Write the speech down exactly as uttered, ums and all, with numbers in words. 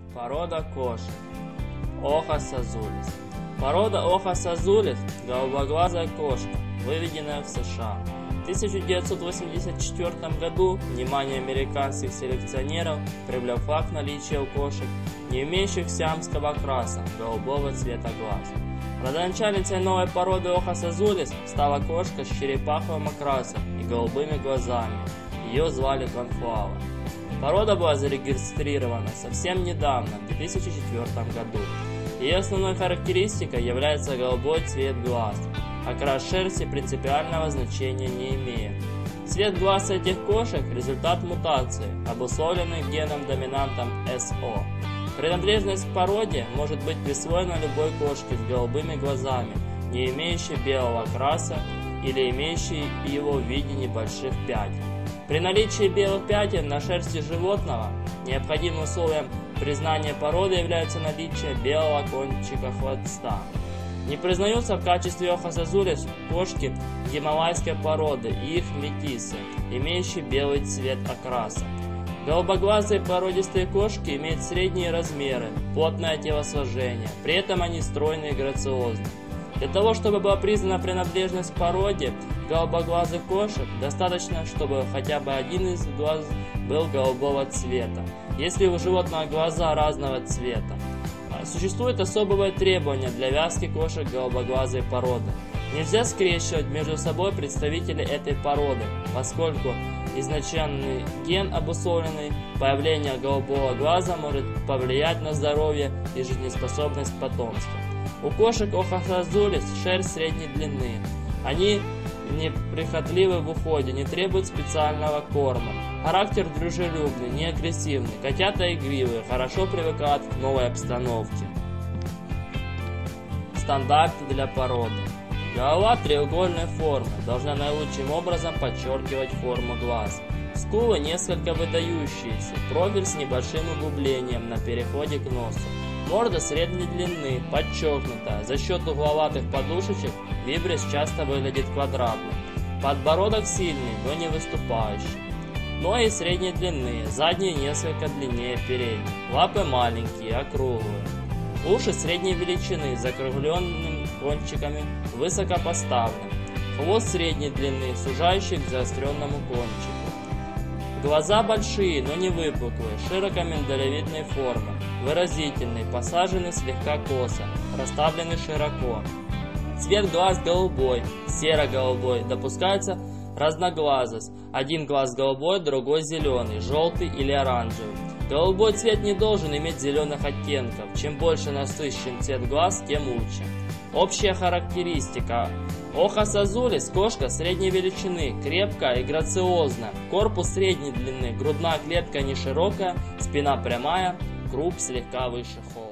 Порода кошек. Охас азулис. Порода Охас азулис – голубоглазая кошка, выведенная в США. В тысяча девятьсот восемьдесят четвёртом году внимание американских селекционеров привлек факт наличия у кошек, не имеющих сиамского окраса, голубого цвета глаз. Родоначальницей новой породы Охас азулис стала кошка с черепаховым окрасом и голубыми глазами. Ее звали Конфлауэр. Порода была зарегистрирована совсем недавно, в две тысячи четвёртом году. Ее основной характеристикой является голубой цвет глаз. Окрас шерсти принципиального значения не имеет. Цвет глаз этих кошек – результат мутации, обусловленной геном-доминантом эс о. Принадлежность к породе может быть присвоена любой кошке с голубыми глазами, не имеющей белого окраса или имеющей его в виде небольших пятен. При наличии белых пятен на шерсти животного необходимым условием признания породы является наличие белого кончика хвоста. Не признаются в качестве Охас азулис кошки гималайской породы и их метисы, имеющие белый цвет окраса. Голубоглазые породистые кошки имеют средние размеры, плотное телосложение, при этом они стройные и грациозны. Для того, чтобы была признана принадлежность к породе голубоглазых кошек, достаточно, чтобы хотя бы один из глаз был голубого цвета, если у животного глаза разного цвета. Существуют особые требования для вязки кошек голубоглазой породы. Нельзя скрещивать между собой представителей этой породы, поскольку изначальный ген, обусловленный появлением голубого глаза, может повлиять на здоровье и жизнеспособность потомства. У кошек Охас азулис шерсть средней длины. Они неприхотливы в уходе, не требуют специального корма. Характер дружелюбный, не агрессивный. Котята игривые, хорошо привыкают к новой обстановке. Стандарты для породы. Голова треугольной формы должна наилучшим образом подчеркивать форму глаз. Скулы несколько выдающиеся, профиль с небольшим углублением на переходе к носу. Морда средней длины, подчеркнутая, за счет угловатых подушечек вибрис часто выглядит квадратным. Подбородок сильный, но не выступающий. Ноги средней длины, задние несколько длиннее передних. Лапы маленькие, округлые. Уши средней величины, с закругленными кончиками, высоко поставлены. Хвост средней длины, сужающий к заостренному кончику. Глаза большие, но не выпуклые, широко миндалевидной формы, выразительные, посажены слегка косо, расставлены широко. Цвет глаз голубой, серо-голубой, допускается разноглазость. Один глаз голубой, другой зеленый, желтый или оранжевый. Голубой цвет не должен иметь зеленых оттенков. Чем больше насыщен цвет глаз, тем лучше. Общая характеристика. Охас азулис – кошка средней величины, крепкая и грациозная. Корпус средней длины, грудная клетка не широкая, спина прямая, круп слегка выше холки.